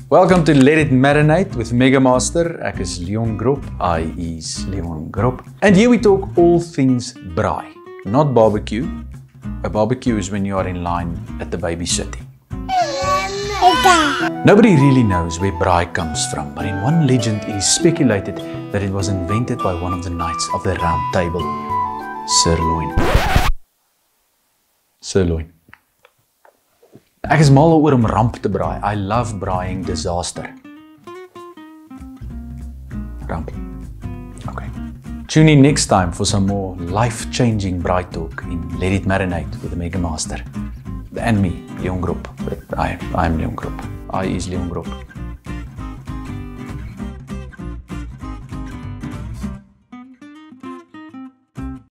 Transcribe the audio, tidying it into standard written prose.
Welcome to Let It Marinate with Mega Master. Ek is Leon Gropp. I is Leon Gropp. And here we talk all things braai, not barbecue. A barbecue is when you are in line at the babysitting. Nobody really knows where braai comes from, but in one legend it is speculated that it was invented by one of the knights of the Round Table, sirloin. Sirloin. Ek is mal oor om ramp te braai. I love braaiing disaster. Ramp. Okay. Tune in next time for some more life-changing braai talk in Let It Marinate with the Mega Master. And me, Leon Gropp. I am Leon Gropp. I is Leon Gropp.